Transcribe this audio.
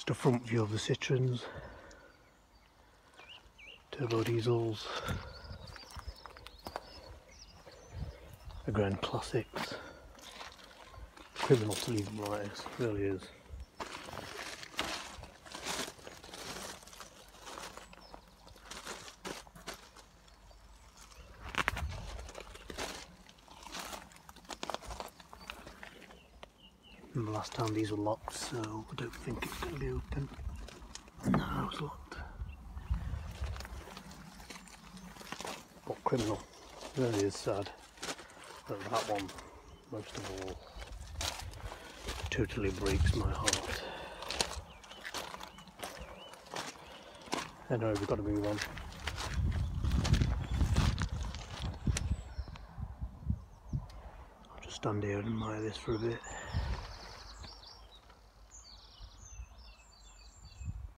Just a front view of the Citroens, turbo diesels, the Grand Classics. Criminal to leave them like this, it really is. And the last time these were locked, so I don't think it's going to be open. No, it was locked. What criminal? It really is sad. But that one, most of all, totally breaks my heart. Anyway, we've got to move on. I'll just stand here and admire this for a bit.